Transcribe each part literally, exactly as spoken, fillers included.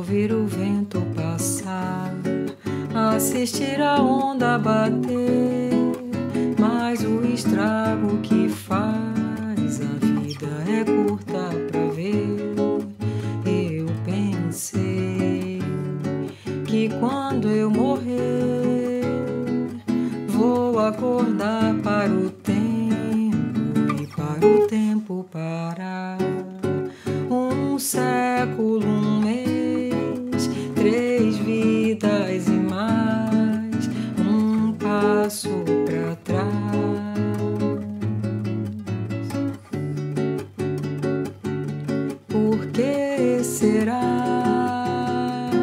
ouvir o vento passar, assistir a onda bater, mas o estrago que faz a vida é curta pra ver. Eu pensei que quando eu morrer vou acordar para o tempo e para o tempo parar. Um século, um mês, três vidas e mais um passo para trás. Por que será?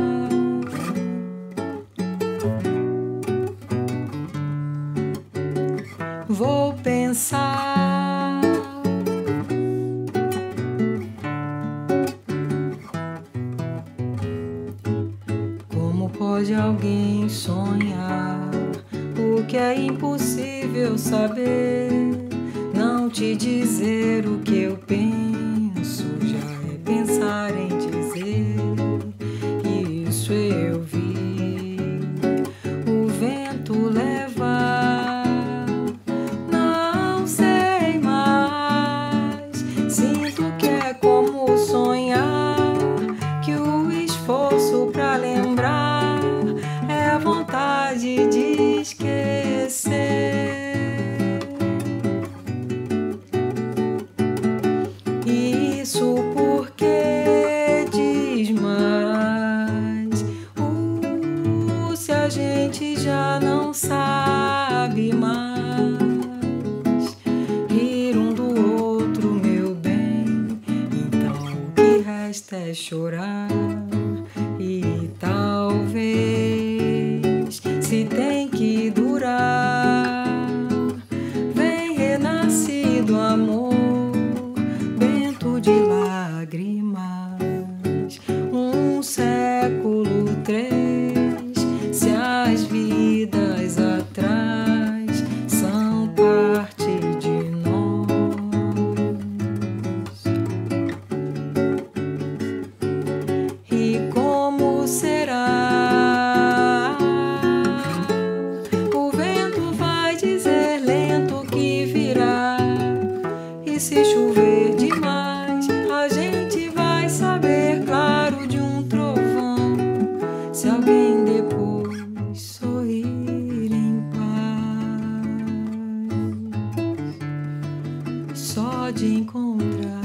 Vou pensar. Como pode alguém sonhar o que é impossível saber? Não te dizer o que eu penso já é pensar em dizer. Isso eu vi o vento levar. Não sei mais. Sinto que é como sonhar, que o esforço pra lembrar é a vontade de esquecer. Isso porque diz mais. Uh, se a gente já não sabe mais rir um do outro, meu bem, então o que resta é chorar. E talvez, se tem que durar, vem renascido amor, bento de lágrimas. Um século, três, se as vidas atrás são parte de nós. E como será? O vento vai dizer lento que virá. E se chover demais, a gente vai saber claro de um trovão, se alguém depois sorrir em paz. Só de encontrar